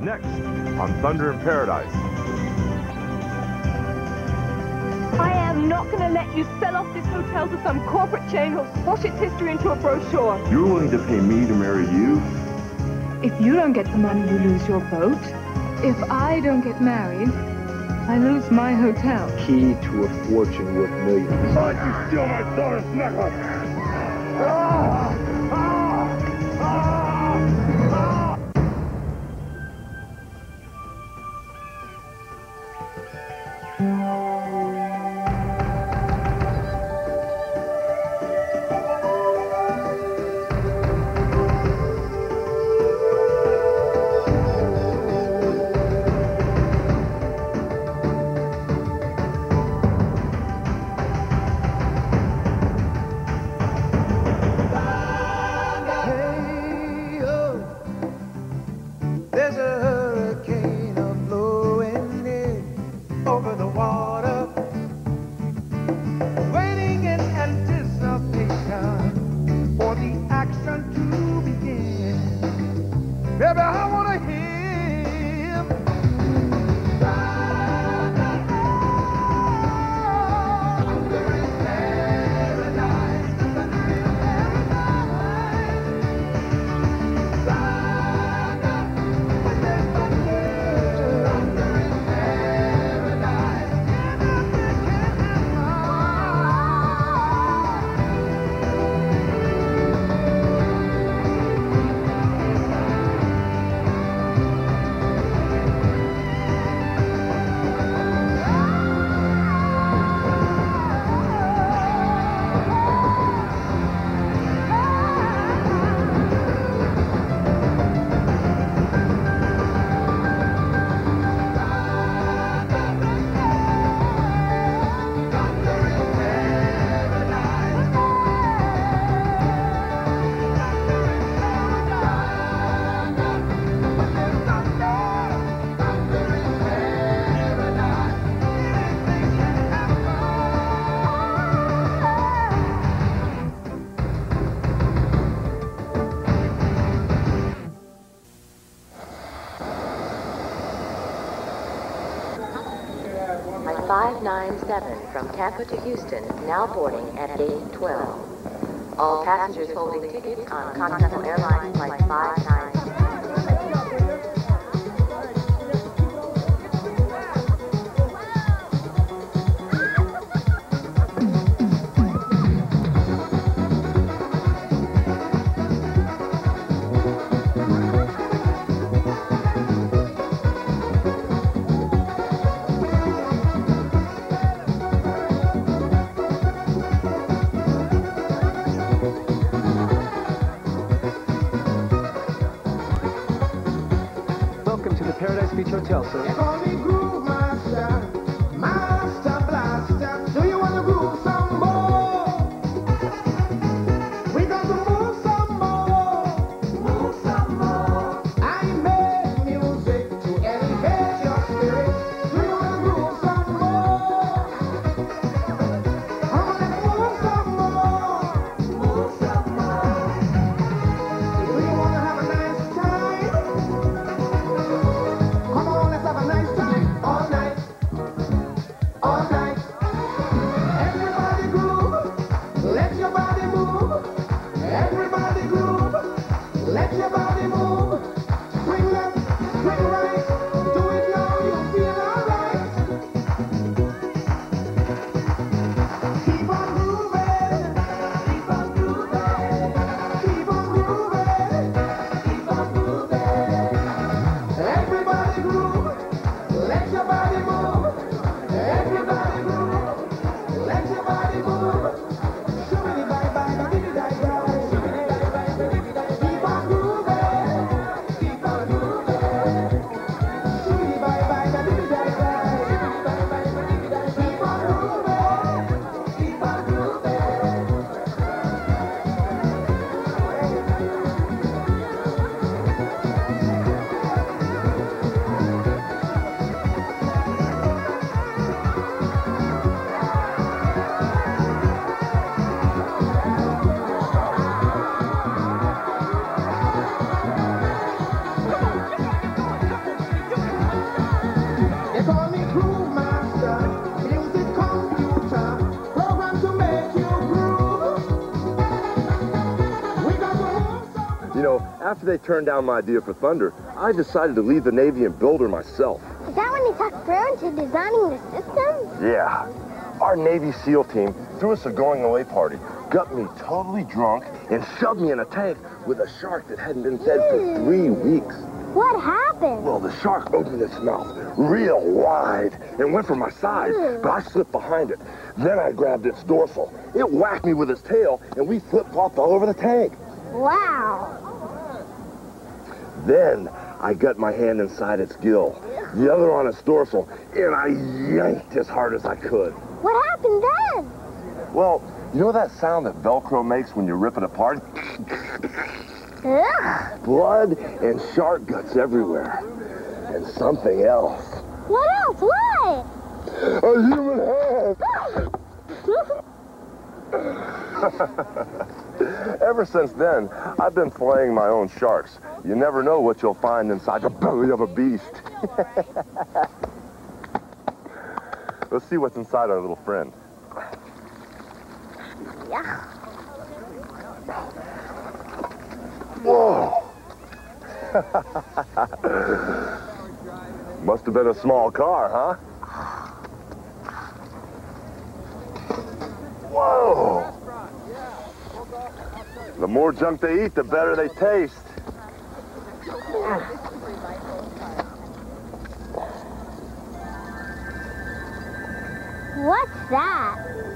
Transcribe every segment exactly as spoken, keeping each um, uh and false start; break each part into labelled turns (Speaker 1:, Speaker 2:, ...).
Speaker 1: next on Thunder in Paradise.
Speaker 2: I am not going to let you sell off this hotel to some corporate chain who'll squash its history into a brochure.
Speaker 1: You're willing to pay me to marry you?
Speaker 2: If you don't get the money, you lose your boat. If I don't get married, I lose my hotel.
Speaker 3: Key to a fortune worth millions.
Speaker 1: Why'd you steal my daughter's necklace? Ah! Ah! Ah! Ah!
Speaker 4: five nine seven from Tampa to Houston, now boarding at gate twelve. All passengers holding tickets on Continental Airlines Flight five nine seven.
Speaker 3: Paradise Beach Hotel, sir.
Speaker 5: They call me Groove Master, Master Blaster. Do you want to groove some more? We got to move some more, move some more. I make music to elevate your spirit. Do you want to groove some more? Come on and move some more, move some more. Do you want to have a nice time? Come on, let's have a nice time.
Speaker 1: after they turned down my idea for Thunder, I decided to leave the Navy and build her myself.
Speaker 6: Is that when you talked through into designing the system?
Speaker 1: Yeah. Our Navy SEAL team threw us a going-away party, got me totally drunk, and shoved me in a tank with a shark that hadn't been fed for three weeks.
Speaker 6: What happened?
Speaker 1: Well, the shark opened its mouth real wide and went for my side, but I slipped behind it. Then I grabbed its dorsal. It whacked me with its tail, and we flip-flopped all over the tank.
Speaker 6: Wow.
Speaker 1: Then I got my hand inside its gill, the other on its dorsal, and I yanked as hard as I could.
Speaker 6: What happened then?
Speaker 1: Well, you know that sound that Velcro makes when you rip it apart?
Speaker 6: Ugh.
Speaker 1: Blood and shark guts everywhere. And something else.
Speaker 6: What else? What?
Speaker 1: A human head! Ever since then, I've been filleting my own sharks. You never know what you'll find inside the belly of a beast. Let's see what's inside our little friend.
Speaker 6: Yeah.
Speaker 1: Whoa! Must have been a small car, huh? Whoa! The more junk they eat, the better they taste.
Speaker 6: What's that?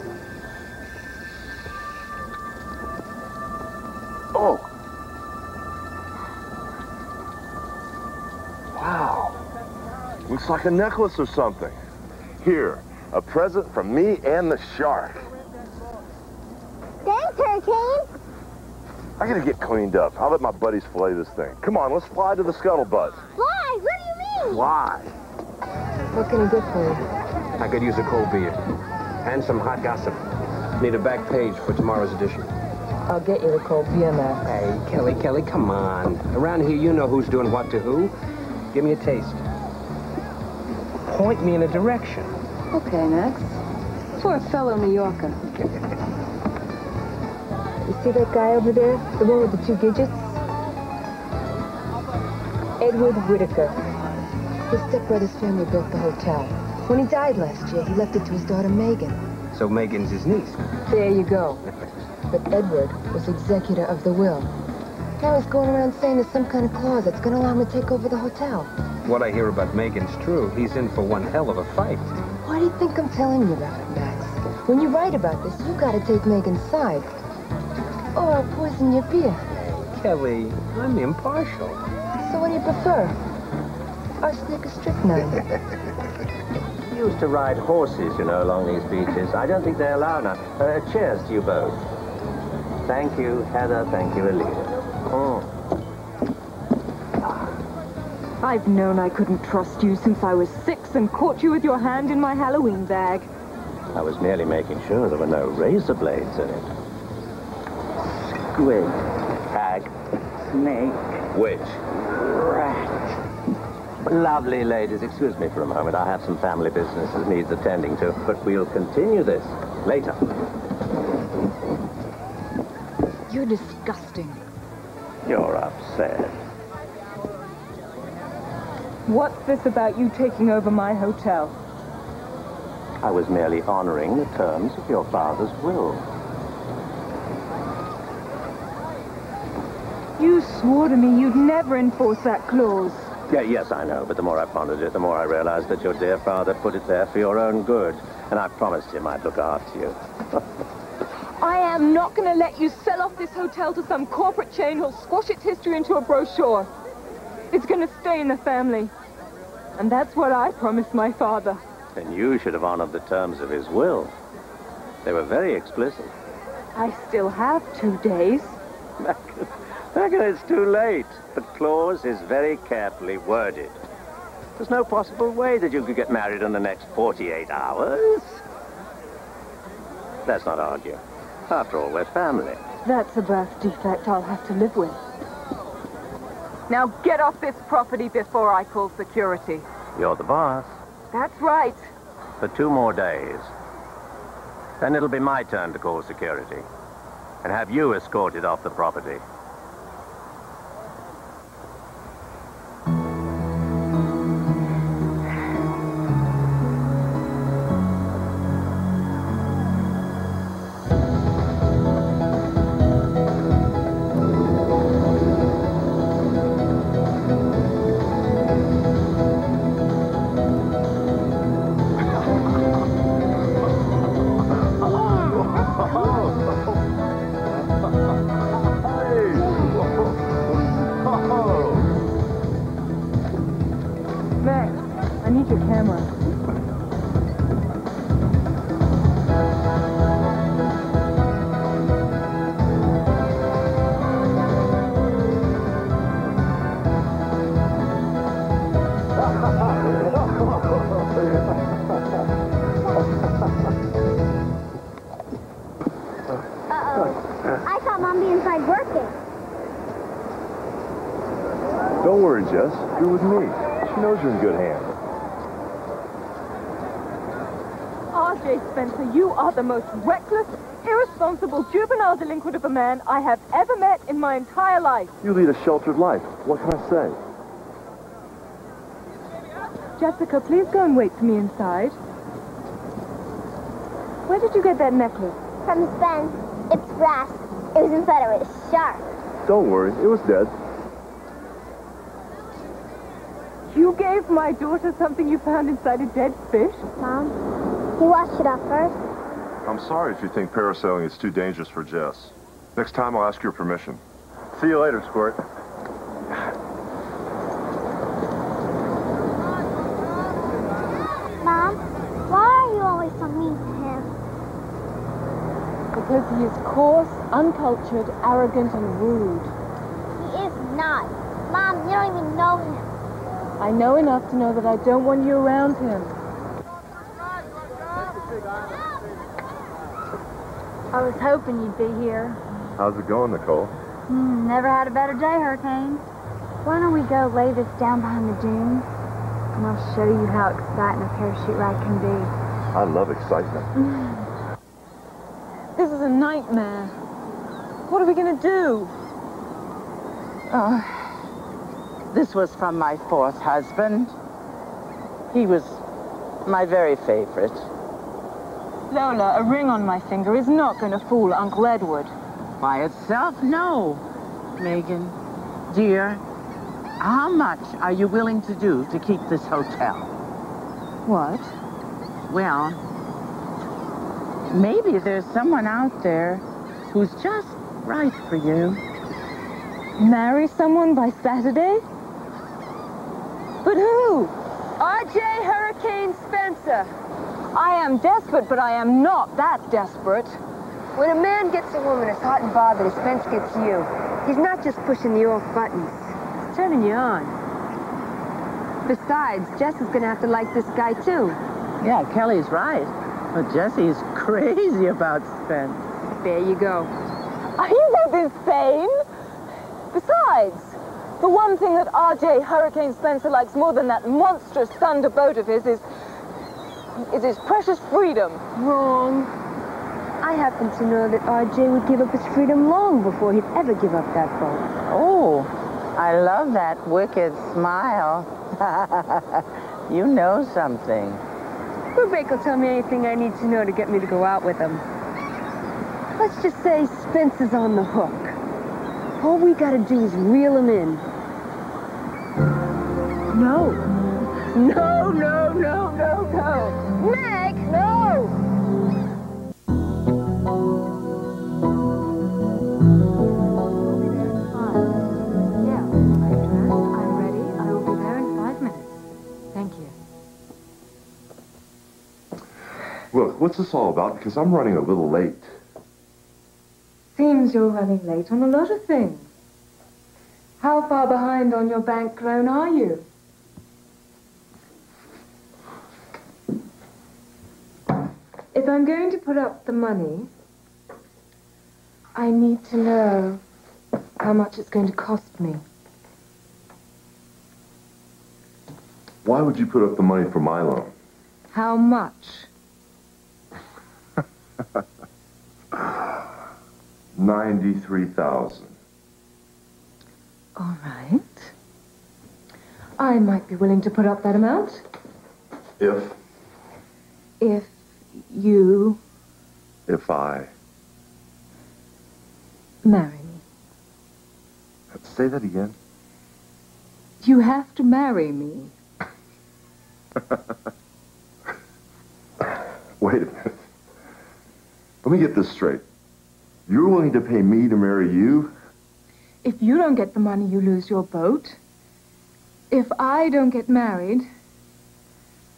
Speaker 1: Oh. Wow. Looks like a necklace or something. Here, a present from me and the shark.
Speaker 6: Thanks, Hurricane.
Speaker 1: I gotta get cleaned up. I'll let my buddies fillet this thing. Come on, let's fly to the scuttlebutt.
Speaker 6: Fly? What do you mean?
Speaker 1: Fly.
Speaker 7: What can I do for you? I could use a cold beer. And some hot gossip. Need a back page for tomorrow's edition.
Speaker 8: I'll get you the cold beer, Max.
Speaker 7: Hey, Kelly, Kelly, come on. Around here, you know who's doing what to who. Give me a taste. Point me in a direction.
Speaker 8: Okay, Max. For a fellow New Yorker. You see that guy over there? The one with the two digits? Edward Whitaker. His stepbrother's family built the hotel. When he died last year, he left it to his daughter, Megan.
Speaker 7: So Megan's his niece.
Speaker 8: There you go. But Edward was executor of the will. Now he's going around saying there's some kind of clause that's going to allow him to take over the hotel.
Speaker 7: What I hear about Megan's true. He's in for one hell of a fight.
Speaker 8: Why do you think I'm telling you about it, Max? When you write about this, you got to take Megan's side. Or I'll poison your beer.
Speaker 7: Kelly, I'm impartial.
Speaker 8: So what do you prefer? Arsenic or strychnine?
Speaker 9: We used to ride horses, you know, along these beaches. I don't think they allow now. Uh, cheers to you both. Thank you, Heather. Thank you, Alita. Oh.
Speaker 2: I've known I couldn't trust you since I was six and caught you with your hand in my Halloween bag.
Speaker 9: I was merely making sure there were no razor blades in it. Squid. Hag. Snake. Witch. Rat. Lovely ladies, excuse me for a moment. I have some family business that needs attending to, but we'll continue this later.
Speaker 2: You're disgusting.
Speaker 9: You're upset.
Speaker 2: What's this about you taking over my hotel?
Speaker 9: I was merely honoring the terms of your father's will.
Speaker 2: You swore to me you'd never enforce that clause.
Speaker 9: Yeah, yes, I know, but the more I pondered it, the more I realized that your dear father put it there for your own good, and I promised him I'd look after you.
Speaker 2: I am not going to let you sell off this hotel to some corporate chain who'll squash its history into a brochure. It's going to stay in the family. And that's what I promised my father.
Speaker 9: Then you should have honored the terms of his will. They were very explicit.
Speaker 2: I still have two days.
Speaker 9: Megan, it's too late. The clause is very carefully worded. There's no possible way that you could get married in the next forty-eight hours. Let's not argue. After all, we're family.
Speaker 2: That's a birth defect I'll have to live with. Now get off this property before I call security.
Speaker 9: You're the boss.
Speaker 2: That's right.
Speaker 9: For two more days. Then it'll be my turn to call security and have you escorted off the property.
Speaker 2: Max, I need your camera.
Speaker 6: I thought Mom be inside working.
Speaker 1: Don't worry, Jess. You're with me. She knows you're in good hands.
Speaker 2: R J Spencer, you are the most reckless, irresponsible, juvenile delinquent of a man I have ever met in my entire life.
Speaker 1: You lead a sheltered life. What can I say?
Speaker 2: Jessica, please go and wait for me inside. Where did you get that necklace?
Speaker 6: From Spence. It's brass. It was inside of a shark.
Speaker 1: Don't worry. It was dead.
Speaker 2: You gave my daughter something you found inside a dead fish?
Speaker 6: Mom, you washed it off first.
Speaker 1: I'm sorry if you think parasailing is too dangerous for Jess. Next time I'll ask your permission. See you later, Squirt.
Speaker 6: Mom, why are you always so mean to him?
Speaker 2: Because he is coarse, uncultured, arrogant, and rude.
Speaker 6: He is not. Mom, you don't even know him.
Speaker 2: I know enough to know that I don't want you around him.
Speaker 10: I was hoping you'd be here.
Speaker 1: How's it going, Nicole?
Speaker 10: Hmm, never had a better day, Hurricane. Why don't we go lay this down behind the dunes? And I'll show you how exciting a parachute ride can be.
Speaker 1: I love excitement.
Speaker 2: This is a nightmare. What are we going to do?
Speaker 11: Oh. This was from my fourth husband. He was my very favorite.
Speaker 2: Lola, a ring on my finger is not going to fool Uncle Edward.
Speaker 11: By itself, no. Megan, dear, how much are you willing to do to keep this hotel?
Speaker 2: What?
Speaker 11: Well, maybe there's someone out there who's just right for you.
Speaker 2: Marry someone by Saturday? But who? R J Hurricane Spencer. I am desperate, but I am not that desperate.
Speaker 8: When a man gets a woman as hot and bothered as Spence gets you, he's not just pushing the off buttons. He's turning you on. Besides, Jess is going to have to like this guy, too.
Speaker 11: Yeah, Kelly's right. But Jesse's crazy about Spence.
Speaker 8: There you go.
Speaker 2: Are you both insane? Besides, the one thing that R J Hurricane Spencer likes more than that monstrous Thunderboat of his is, is his precious freedom.
Speaker 8: Wrong. I happen to know that R J would give up his freedom long before he'd ever give up that boat.
Speaker 11: Oh, I love that wicked smile. You know something.
Speaker 8: Brubaker will tell me anything I need to know to get me to go out with him. Let's just say Spence is on the hook. All we gotta do is reel him in.
Speaker 2: No. No, no, no, no, no. Meg, no!
Speaker 10: Yeah, I'm dressed, I'm ready. I will be there in five minutes. Thank you.
Speaker 1: Look, what's this all about? Because I'm running a little late.
Speaker 2: Seems you're running late on a lot of things. How far behind on your bank loan are you? If I'm going to put up the money, I need to know how much it's going to cost me.
Speaker 1: Why would you put up the money for my loan?
Speaker 2: How much?
Speaker 1: Ninety-three thousand.
Speaker 2: All right. I might be willing to put up that amount.
Speaker 1: If?
Speaker 2: If you
Speaker 1: If I.
Speaker 2: marry me.
Speaker 1: Say that again.
Speaker 2: You have to marry me.
Speaker 1: Wait a minute. Let me get this straight. You're willing to pay me to marry you?
Speaker 2: If you don't get the money, you lose your boat. If I don't get married,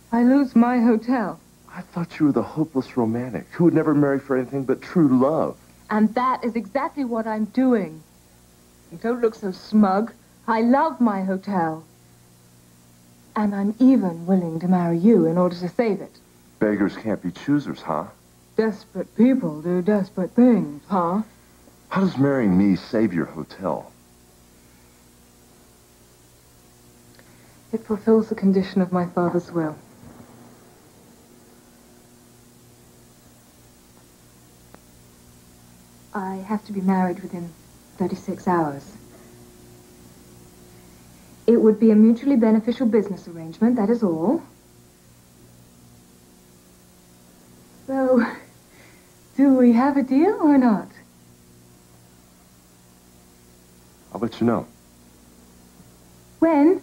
Speaker 2: I lose my hotel.
Speaker 1: I thought you were the hopeless romantic who would never marry for anything but true love.
Speaker 2: And that is exactly what I'm doing. You don't look so smug. I love my hotel. And I'm even willing to marry you in order to save it.
Speaker 1: Beggars can't be choosers, huh?
Speaker 2: Desperate people do desperate things, huh?
Speaker 1: How does marrying me save your hotel?
Speaker 2: It fulfills the condition of my father's will. I have to be married within thirty-six hours. It would be a mutually beneficial business arrangement, that is all. So, do we have a deal or not?
Speaker 1: I'll let you know.
Speaker 2: When?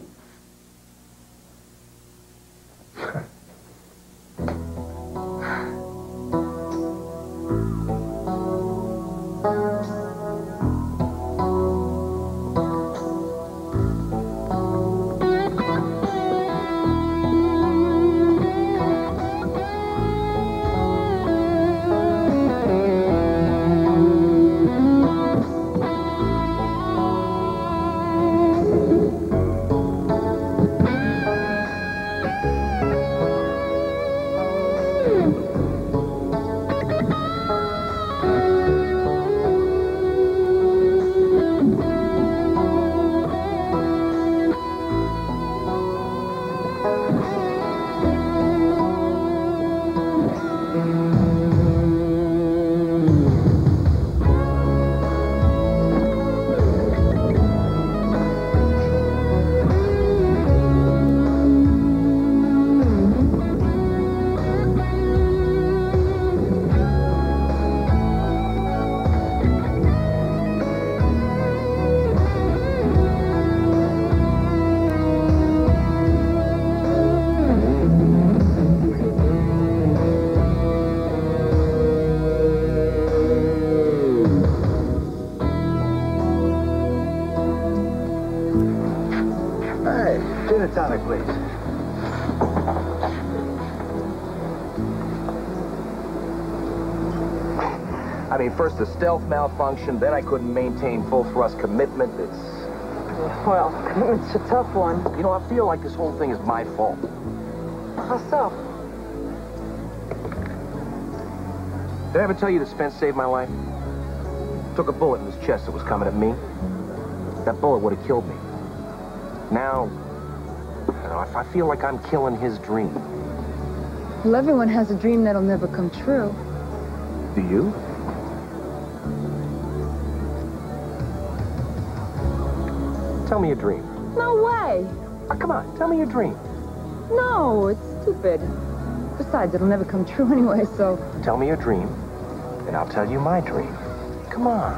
Speaker 3: Tonic, please.
Speaker 7: I mean, first the stealth malfunction, then I couldn't maintain full thrust commitment. It's...
Speaker 8: Well, it's a tough one.
Speaker 7: You know, I feel like this whole thing is my fault.
Speaker 8: How so?
Speaker 7: Did I ever tell you that Spence saved my life? Took a bullet in his chest that was coming at me. That bullet would have killed me. Now... You know, I feel like I'm killing his dream.
Speaker 8: Well, everyone has a dream that'll never come true.
Speaker 7: Do you? Tell me a dream.
Speaker 8: No way!
Speaker 7: Oh, come on, tell me your dream.
Speaker 8: No, it's stupid. Besides, it'll never come true anyway, so...
Speaker 7: Tell me your dream, and I'll tell you my dream. Come on.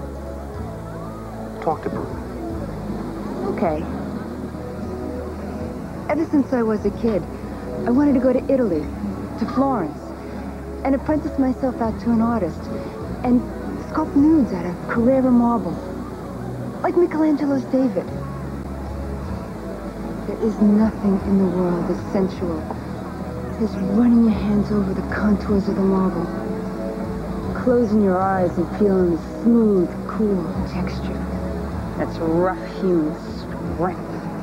Speaker 7: Talk to Bruce.
Speaker 8: Okay. Ever since I was a kid, I wanted to go to Italy, to Florence, and apprentice myself out to an artist, and sculpt nudes out of Carrara marble, like Michelangelo's David. There is nothing in the world as sensual as running your hands over the contours of the marble, closing your eyes and feeling the smooth, cool texture. That's rough-hewn strength.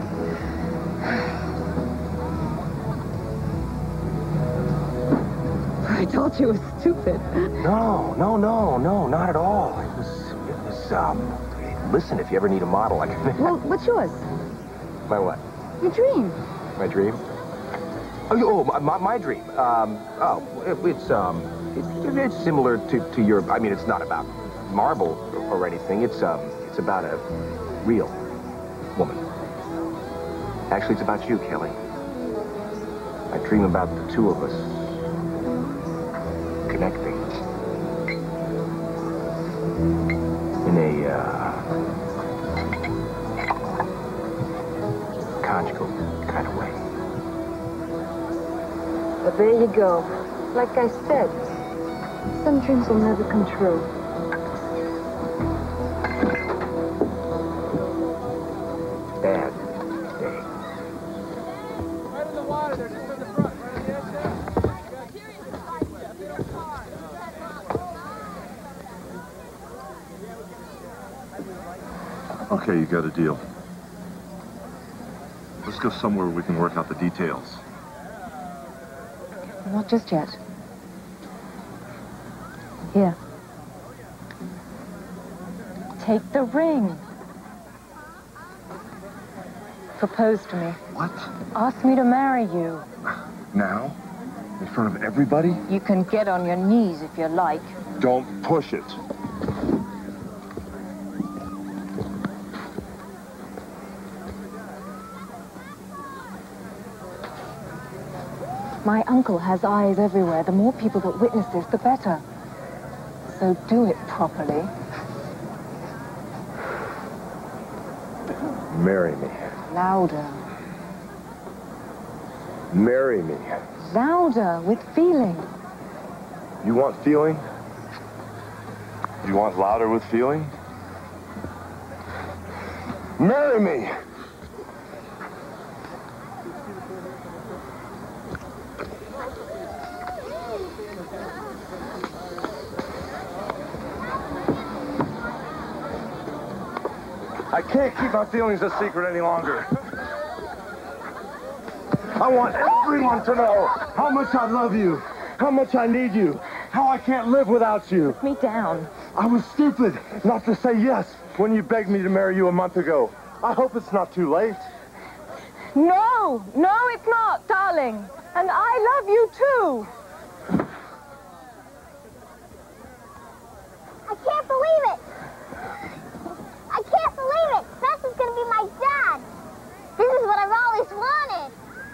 Speaker 8: I told you it was stupid.
Speaker 7: No, no, no, no, not at all. It was, it was, um... Listen, if you ever need a model, I can...
Speaker 8: Well, what's yours?
Speaker 7: My what?
Speaker 8: Your dream.
Speaker 7: My dream? Oh, you- oh my, my dream. Um, oh, it, it's, um... It, it's similar to, to your... I mean, it's not about marble or, or anything. It's, um... It's about a real woman. Actually, it's about you, Kelly. I dream about the two of us connecting in a uh, conjugal kind of way.
Speaker 8: But there you go. Like I said, some dreams will never come true.
Speaker 7: Bad day.
Speaker 5: Right in the water.
Speaker 1: Okay, you got a deal. Let's go somewhere where we can work out the details.
Speaker 2: Not just yet. Here. Take the ring. Propose to me.
Speaker 1: What?
Speaker 2: Ask me to marry you.
Speaker 1: Now? In front of everybody?
Speaker 2: You can get on your knees if you like.
Speaker 1: Don't push it.
Speaker 2: My uncle has eyes everywhere. The more people that witness this, the better. So do it properly.
Speaker 1: Marry me.
Speaker 2: Louder.
Speaker 1: Marry me.
Speaker 2: Louder, with feeling.
Speaker 1: You want feeling? You want louder with feeling? Marry me! I can't keep my feelings a secret any longer. I want everyone to know how much I love you, how much I need you, how I can't live without you.
Speaker 2: Put me down.
Speaker 1: I was stupid not to say yes when you begged me to marry you a month ago. I hope it's not too late.
Speaker 2: No, no, it's not, darling. And I love you too.
Speaker 6: I can't believe it. I can't believe it. Spencer's gonna be my dad. This is what I've always wanted.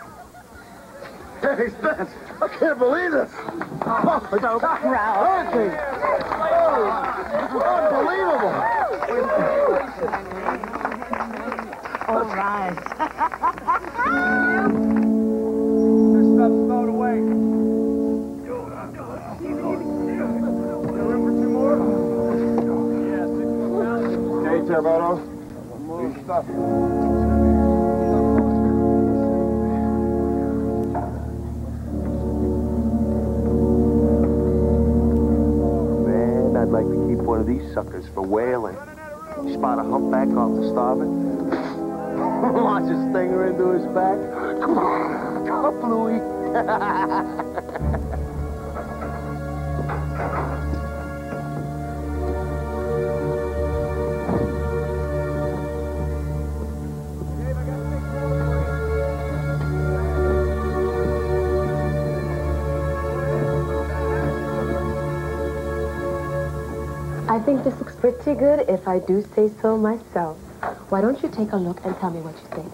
Speaker 1: Hey, Spence, I can't believe this.
Speaker 2: Oh, so proud.
Speaker 1: Okay. Oh, unbelievable.
Speaker 11: All right.
Speaker 5: This stuff's stowed away. Room for two more? Yeah, six more thousand.
Speaker 1: Hey, Terbato. Do your stuff.
Speaker 3: Man, I'd like to keep one of these suckers for whaling. Spot a humpback off the starboard. Launch a stinger into his back. Come on, come on, Louie.
Speaker 12: I think this looks pretty good, if I do say so myself. Why don't you take a look and tell me what you think?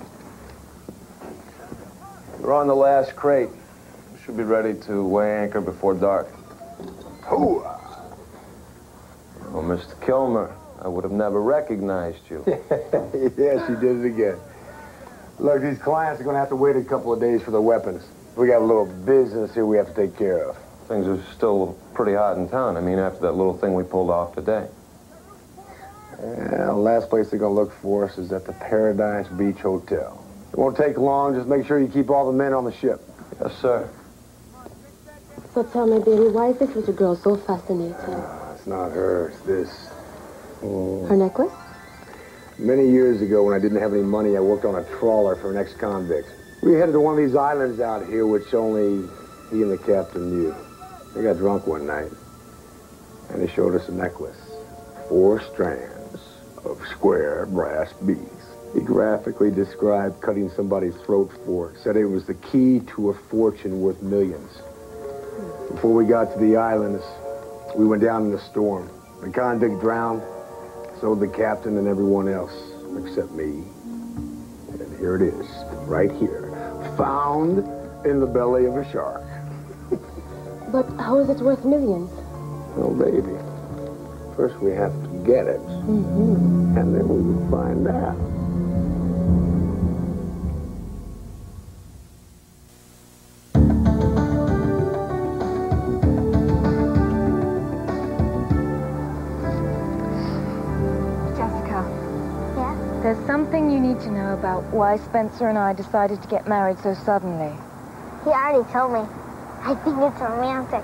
Speaker 13: We're on the last crate. We should be ready to weigh anchor before dark.
Speaker 1: Who?
Speaker 13: Oh, Mister Kilmer, I would have never recognized you.
Speaker 3: Yes, you did it again. Look, these clients are going to have to wait a couple of days for their weapons. We got a little business here we have to take care of.
Speaker 13: Things are still pretty hot in town. I mean, after that little thing we pulled off today.
Speaker 3: Yeah, the last place they're going to look for us is at the Paradise Beach Hotel. It won't take long. Just make sure you keep all the men on the ship.
Speaker 13: Yes, sir.
Speaker 12: So tell me, baby, why is this little girl so fascinating?
Speaker 3: Uh, it's not her. It's this. Mm.
Speaker 12: Her necklace?
Speaker 3: Many years ago, when I didn't have any money, I worked on a trawler for an ex-convict. We headed to one of these islands out here, which only he and the captain knew. They got drunk one night, and they showed us a necklace. Four strands of square brass beads. He graphically described cutting somebody's throat for it. Said it was the key to a fortune worth millions. Before we got to the islands, we went down in the storm. The convict drowned, so did the captain and everyone else, except me. And here it is, right here, found in the belly of a shark.
Speaker 12: But how is it worth millions?
Speaker 3: Oh, baby. First we have to get it,
Speaker 12: Mm-hmm.
Speaker 3: and then we will find out.
Speaker 2: Jessica.
Speaker 6: Yeah?
Speaker 2: There's something you need to know about why Spencer and I decided to get married so suddenly.
Speaker 6: He already told me. I think it's romantic.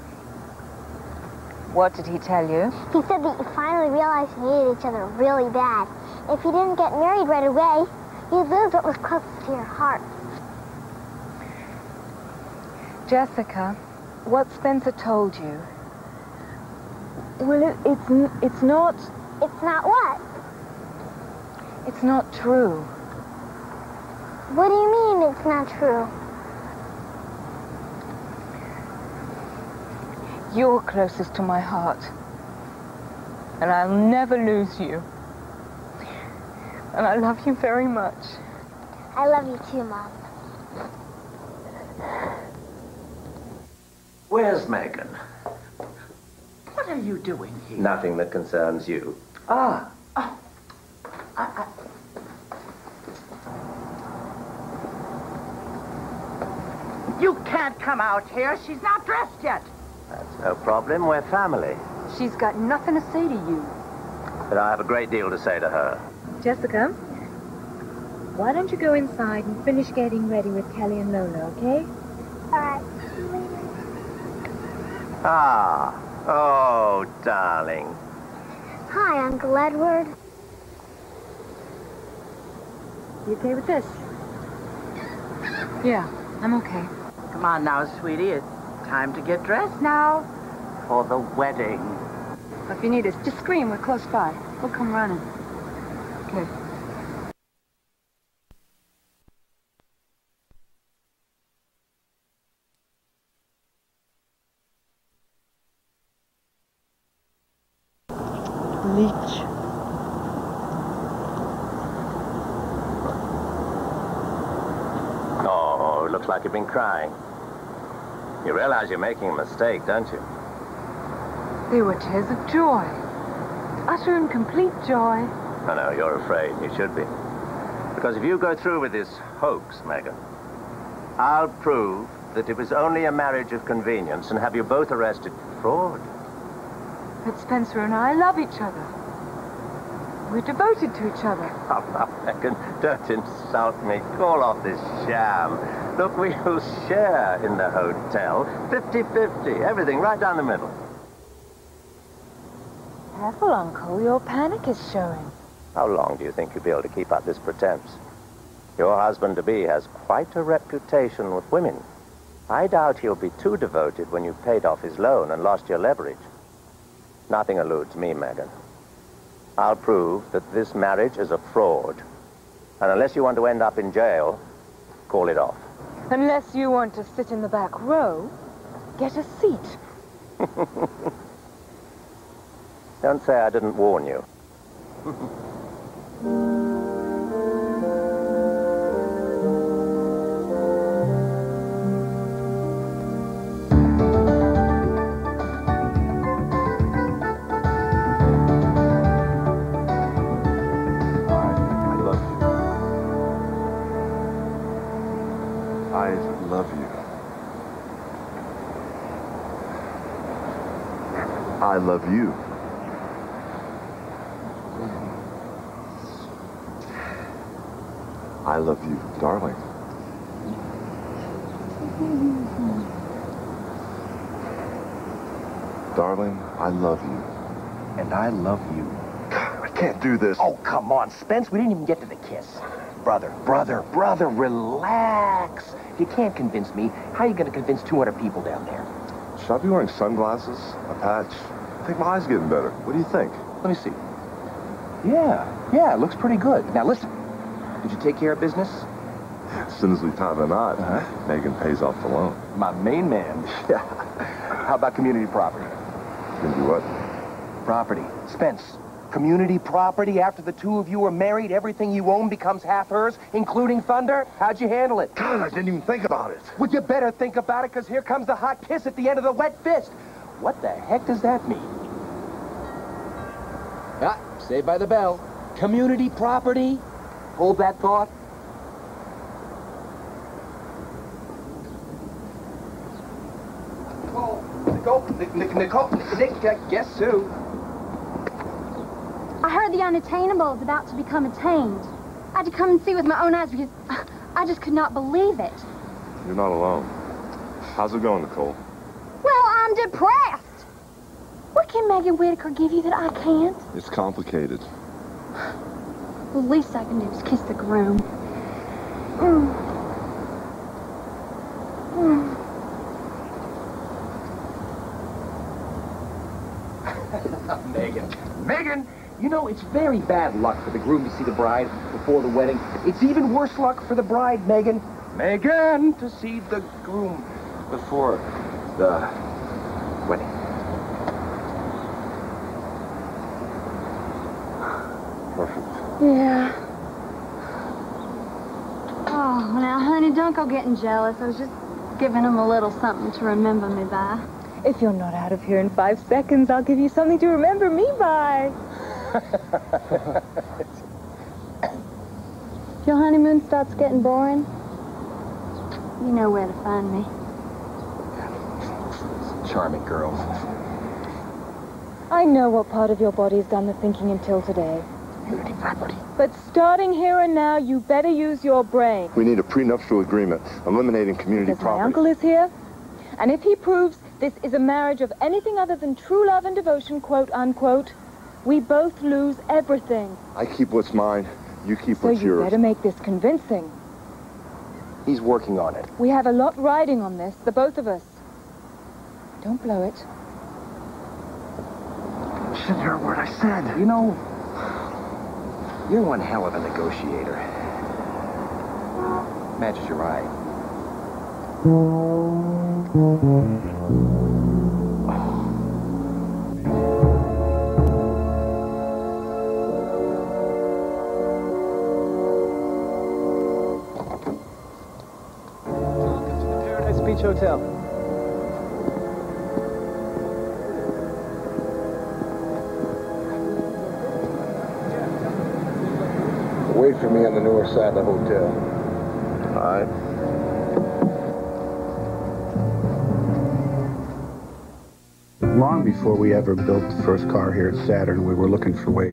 Speaker 8: What did he tell you?
Speaker 6: He said that you finally realized you needed each other really bad. If you didn't get married right away, you'd lose what was closest to your heart.
Speaker 8: Jessica, what Spencer told you. Well, it, it's, n- it's not...
Speaker 6: It's not what?
Speaker 8: It's not true.
Speaker 6: What do you mean it's not true?
Speaker 8: You're closest to my heart. And I'll never lose you. And I love you very much.
Speaker 6: I love you too, Mom.
Speaker 9: Where's Megan?
Speaker 11: What are you doing here?
Speaker 9: Nothing that concerns you.
Speaker 11: Ah. Oh. I, I... You can't come out here. She's not dressed yet.
Speaker 9: That's no problem. We're family.
Speaker 8: She's got nothing to say to you.
Speaker 9: But I have a great deal to say to her.
Speaker 8: Jessica, why don't you go inside and finish getting ready with Kelly and Lola, okay?
Speaker 6: All right.
Speaker 9: Ah. Oh, darling.
Speaker 6: Hi, Uncle Edward.
Speaker 8: You okay with this? Yeah, I'm okay.
Speaker 11: Come on now, sweetie. It's time to get dressed now for the wedding.
Speaker 8: If you need us, just scream. We're close by. We'll come running. Okay. Leech.
Speaker 9: Oh, it looks like you've been crying. You realize you're making a mistake, don't you?
Speaker 8: They were tears of joy. Utter and complete joy.
Speaker 9: I know, you're afraid. You should be. Because if you go through with this hoax, Megan, I'll prove that it was only a marriage of convenience and have you both arrested for fraud.
Speaker 8: But Spencer and I love each other. We're devoted to each other.
Speaker 9: Oh, now, Megan, don't insult me. Call off this sham. Look, we'll share in the hotel. fifty fifty. Everything right down the middle.
Speaker 8: Careful, Uncle. Your panic is showing.
Speaker 9: How long do you think you'll be able to keep up this pretense? Your husband-to-be has quite a reputation with women. I doubt he'll be too devoted when you've paid off his loan and lost your leverage. Nothing eludes me, Megan. I'll prove that this marriage is a fraud. And unless you want to end up in jail, call it off.
Speaker 8: Unless you want to sit in the back row, get a seat.
Speaker 9: Don't say I didn't warn you.
Speaker 1: I love you. I love you, darling. Darling, I love you.
Speaker 7: And I love you.
Speaker 1: I can't do this.
Speaker 7: Oh, come on, Spence. We didn't even get to the kiss. Brother, brother, brother, relax. If you can't convince me, how are you going to convince two hundred people down there?
Speaker 1: Should I be wearing sunglasses? A patch? I think my eyes are getting better. What do you think?
Speaker 7: Let me see. Yeah, yeah, it looks pretty good. Now, listen. Did you take care of business?
Speaker 1: As soon as we tie the knot, uh-huh. Megan pays off the loan.
Speaker 7: My main man. Yeah. How about community property?
Speaker 1: Can do what?
Speaker 7: Property. Spence, community property after the two of you are married, everything you own becomes half hers, including Thunder? How'd you handle it?
Speaker 1: God, I didn't even think about it.
Speaker 7: Well, you better think about it, because here comes the hot kiss at the end of the wet fist. What the heck does that mean? Ah, saved by the bell. Community property. Hold that thought. Nicole, Nicole, Nicole, Nick, Nick, guess who?
Speaker 10: I heard the unattainable is about to become attained. I had to come and see with my own eyes because I just could not believe it.
Speaker 1: You're not alone. How's it going, Nicole?
Speaker 10: Well, I'm depressed. What can Megan Whitaker give you that I can't?
Speaker 1: It's complicated.
Speaker 10: The least I can do is kiss the groom. Mm. Mm.
Speaker 7: Megan. Megan! You know, it's very bad luck for the groom to see the bride before the wedding. It's even worse luck for the bride, Megan. Megan, to see the groom before the wedding.
Speaker 1: Perfect.
Speaker 10: Yeah. Oh, now, honey, don't go getting jealous. I was just giving him a little something to remember me by.
Speaker 2: If you're not out of here in five seconds, I'll give you something to remember me by.
Speaker 10: If your honeymoon starts getting boring, you know where to find me.
Speaker 7: Charming girl.
Speaker 2: I know what part of your body's done the thinking until today. But starting here and now, you better use your brain.
Speaker 1: We need a prenuptial agreement, eliminating community
Speaker 2: Because my
Speaker 1: property.
Speaker 2: uncle is here, and if he proves this is a marriage of anything other than true love and devotion, quote unquote, we both lose everything.
Speaker 1: I keep what's mine, you keep
Speaker 2: So
Speaker 1: what's
Speaker 2: you
Speaker 1: yours.
Speaker 2: better make this convincing.
Speaker 7: He's working on it.
Speaker 2: We have a lot riding on this, the both of us. Don't blow it.
Speaker 7: You should hear a word I said. You know, you're one hell of a negotiator. Matches your eye.
Speaker 14: Paradise Beach Hotel.
Speaker 3: Wait for me on the north side of the hotel.
Speaker 1: All right.
Speaker 15: Long before we ever built the first car here at Saturn, we were looking for ways.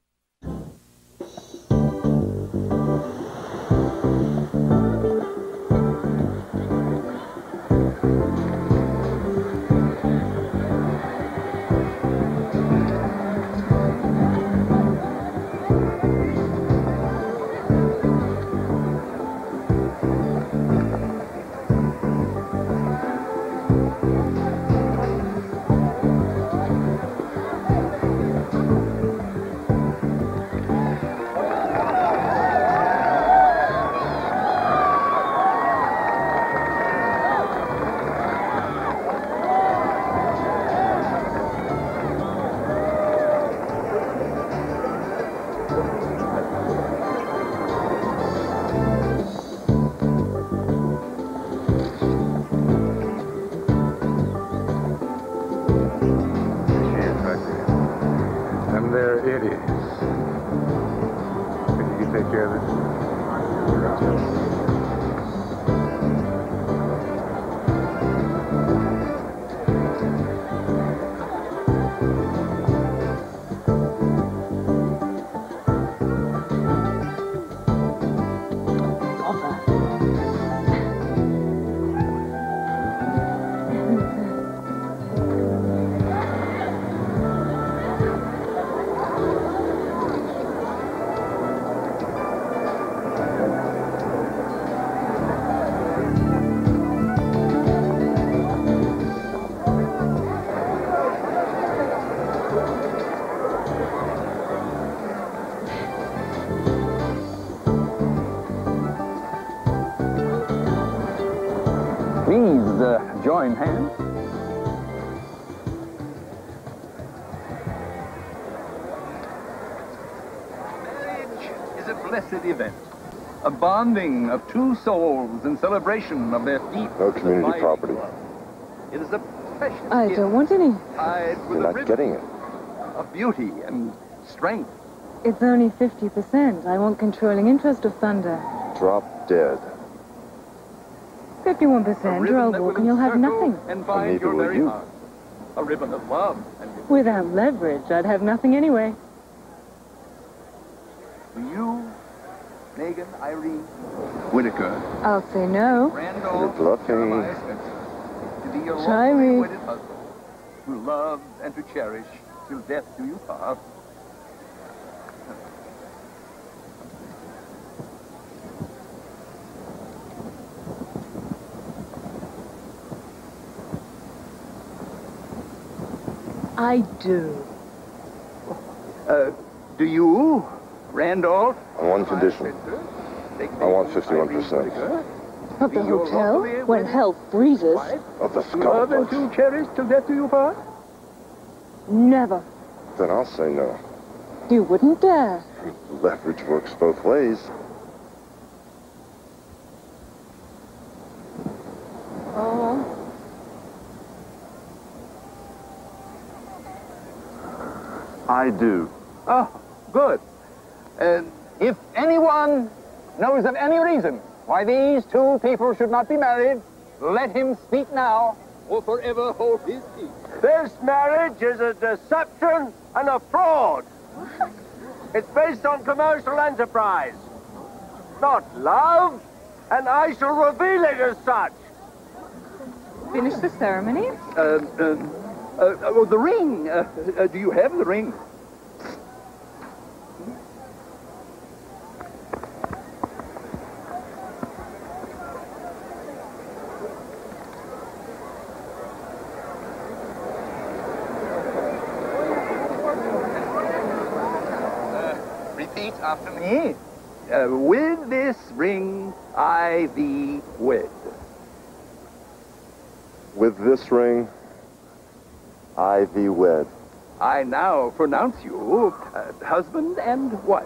Speaker 16: Please uh, join hands.
Speaker 17: Marriage is a blessed event, a bonding of two souls in celebration of their deep.
Speaker 1: No community property.
Speaker 17: It is a precious
Speaker 2: I
Speaker 17: gift
Speaker 2: don't want any.
Speaker 17: tied with
Speaker 1: You're
Speaker 17: a
Speaker 1: not
Speaker 17: ribbon
Speaker 1: getting it.
Speaker 17: of beauty and strength.
Speaker 2: It's only fifty percent. I want controlling interest of Thunder.
Speaker 1: Drop dead.
Speaker 2: fifty-one percent, or I'll walk and you'll have nothing.
Speaker 17: And bind
Speaker 1: neither
Speaker 17: your
Speaker 1: will
Speaker 17: very
Speaker 1: you.
Speaker 17: heart. A ribbon of love. And
Speaker 2: Without leverage, I'd have nothing anyway.
Speaker 17: do you, Megan, Irene, Whitaker.
Speaker 2: I'll say no.
Speaker 17: Randolph
Speaker 1: You're bluffing.
Speaker 17: Jeremiah Spencer. To be your
Speaker 2: Try
Speaker 17: lawfully
Speaker 2: me.
Speaker 17: wedded husband, to love and to cherish till death do you part.
Speaker 2: I do.
Speaker 17: Uh, do you, Randolph?
Speaker 1: On one condition. I want fifty-one percent.
Speaker 2: Of the hotel, when hell freezes.
Speaker 1: Of the
Speaker 17: Love and
Speaker 1: scum.
Speaker 17: to cherish till death do you part?
Speaker 2: Never.
Speaker 1: Then I'll say no.
Speaker 2: You wouldn't dare.
Speaker 1: Leverage works both ways.
Speaker 2: Oh.
Speaker 14: I do.
Speaker 17: Oh, good. And if anyone knows of any reason why these two people should not be married, let him speak now or forever hold his peace.
Speaker 18: This marriage is a deception and a fraud. It's based on commercial enterprise, not love, and I shall reveal it as such.
Speaker 2: Finish the ceremony?
Speaker 17: Uh, uh, uh, oh, the ring. Uh, uh, do you have the ring? Repeat after me. Uh, with this ring, I thee wed.
Speaker 1: With this ring, I thee wed.
Speaker 17: I now pronounce you uh, husband and wife.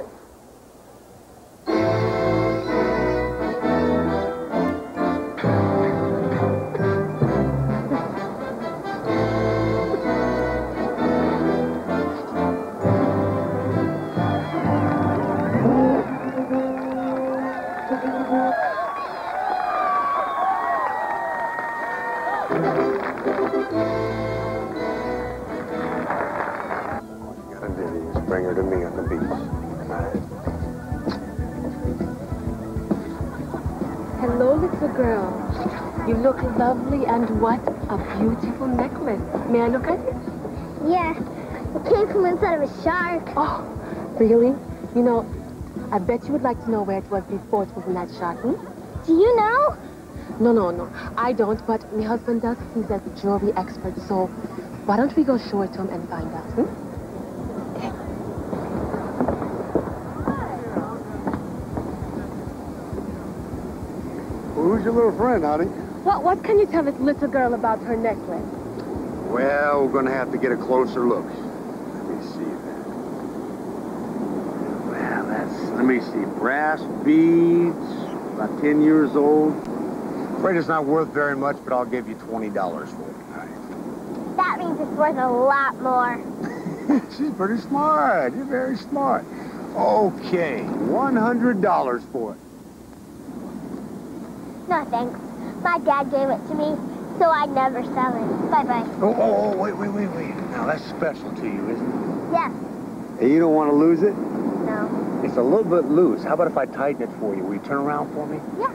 Speaker 3: Bring her to me on the beach.
Speaker 12: Hello, little girl. You look lovely, and what a beautiful necklace. May I look at it?
Speaker 6: Yeah, it came from inside of a shark.
Speaker 12: Oh, really? You know, I bet you would like to know where it was before it was in that shark, hmm?
Speaker 6: Do you know?
Speaker 12: No, no, no. I don't, but my husband does. He's a jewelry expert, so why don't we go show it to him and find out, hmm?
Speaker 3: Who's your little friend, honey?
Speaker 12: What, what can you tell this little girl about her necklace?
Speaker 3: Well, we're gonna have to get a closer look. Let me see. Well, that's, let me see, brass beads, about ten years old. Afraid it's not worth very much, but I'll give you twenty dollars for it.
Speaker 6: That means it's worth a lot more.
Speaker 3: She's pretty smart. You're very smart. Okay, one hundred dollars for it.
Speaker 6: No, thanks. My dad gave it to me, so I'd never sell it. Bye-bye.
Speaker 3: Oh, oh, oh, wait, wait, wait, wait. Now, that's special to you, isn't it?
Speaker 6: Yes.
Speaker 3: Hey, you don't want to lose it?
Speaker 6: No.
Speaker 3: It's a little bit loose. How about if I tighten it for you? Will you turn around for me?
Speaker 6: Yeah.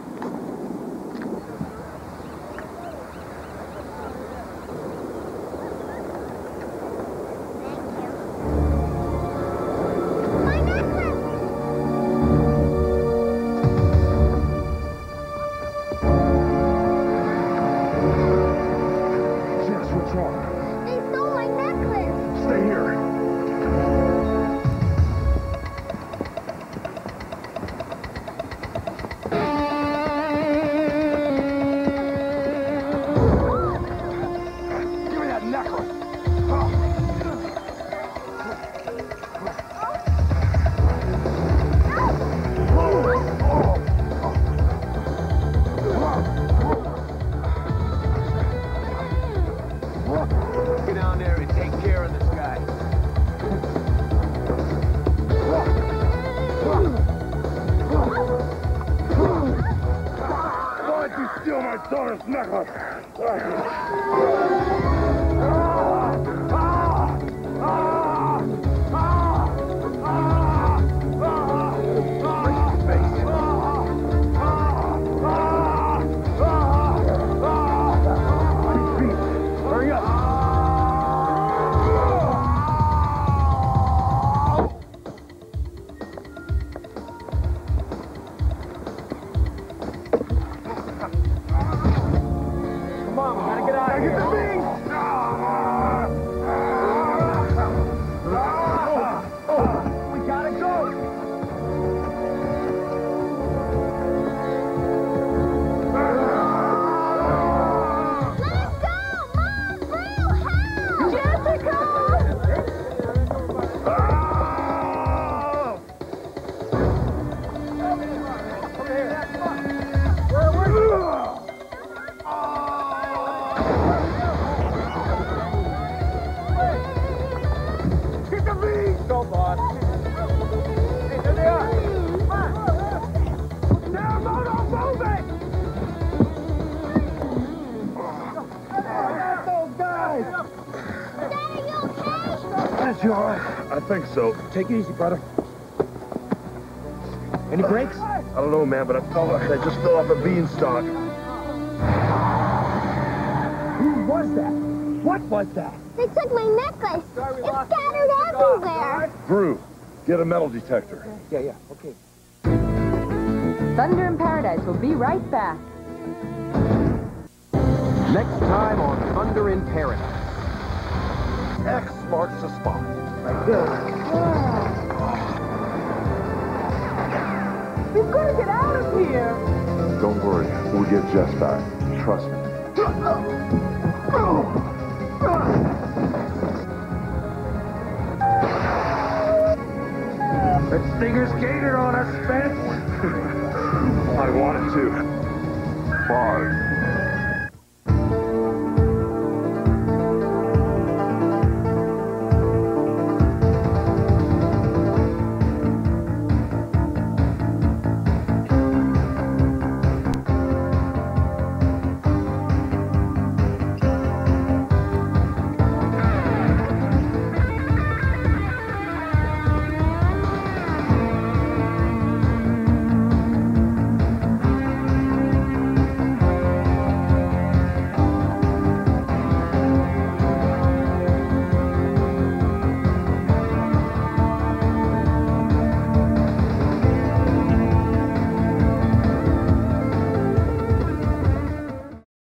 Speaker 1: Spence, you all right? I think so.
Speaker 7: Take it easy, brother. Any breaks?
Speaker 1: I don't know, man, but I felt like I just fell off a beanstalk.
Speaker 7: Who was that? What was that?
Speaker 6: They took my necklace. It's scattered everywhere.
Speaker 1: Drew, get a metal detector.
Speaker 7: Yeah, yeah, okay.
Speaker 2: Thunder in Paradise will be right back.
Speaker 7: Next time on Thunder in Paradise.
Speaker 1: X marks the spot.
Speaker 7: Like this.
Speaker 2: We've got to get out of here.
Speaker 1: Don't worry, we'll get Jess back. Trust me.
Speaker 18: That stinger's gated on us, Spence.
Speaker 1: I wanted to. Five,